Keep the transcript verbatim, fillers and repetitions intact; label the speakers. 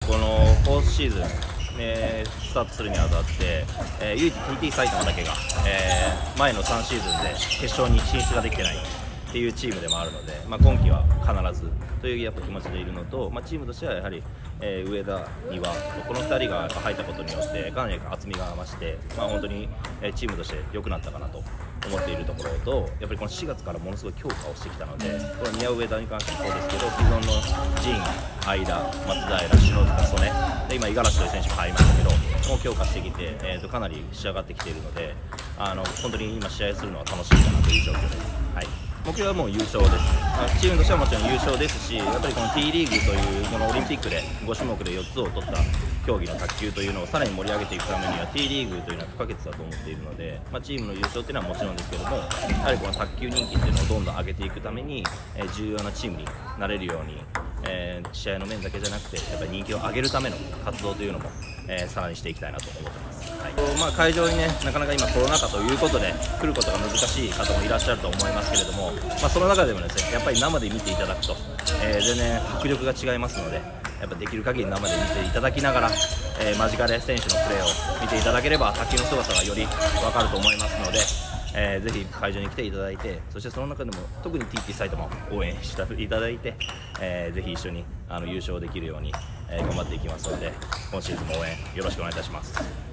Speaker 1: このフォースシーズン、えー、スタートするにあたって、えー、唯一 ティーティー 埼玉だけが、えー、前のさんシーズンで決勝に進出ができてないっていうチームでもあるので、まあ、今季は必ずというやっぱ気持ちでいるのと、まあ、チームとしてはやはり、えー、上田にはこのふたりがやっぱ入ったことによってかなり厚みが増して、まあ、本当に、えー、チームとして良くなったかなと思っているところと、やっぱりこのしがつからものすごい強化をしてきたので、この宮上田に関してもそうですけど、既存の陣、相田、松平、篠塚、曽根で今、五十嵐という選手も入りましたけど、もう強化してきて、えー、とかなり仕上がってきているので、あの本当に今、試合するのは楽しみかなという状況です。はい、目標はもう優勝です。チームとしてはもちろん優勝ですし、やっぱりこの T リーグというこのオリンピックでご種目でよっつを取った競技の卓球というのをさらに盛り上げていくためには T リーグというのは不可欠だと思っているので、まあ、チームの優勝というのはもちろんですけども、やはりこの卓球人気というのをどんどん上げていくために、えー、重要なチームになれるように、えー、試合の面だけじゃなくてやっぱり人気を上げるための活動というのも、えー、さらにしていきたいなと思ってます。はい、まあ、会場にねなかなか今コロナ禍ということで来ることが難しい方もいらっしゃると思いますけれども、まあ、その中でもですねやっぱり生で見ていただくと、えー、全然迫力が違いますので、やっぱできる限り生で見ていただきながら、えー、間近で選手のプレーを見ていただければ卓球の凄さがより分かると思いますので、えー、ぜひ会場に来ていただいて、そしてその中でも特に ティーティー 埼玉を応援していただいて、えー、ぜひ一緒にあの優勝できるように、えー、頑張っていきますので、今シーズンも応援よろしくお願いいたします。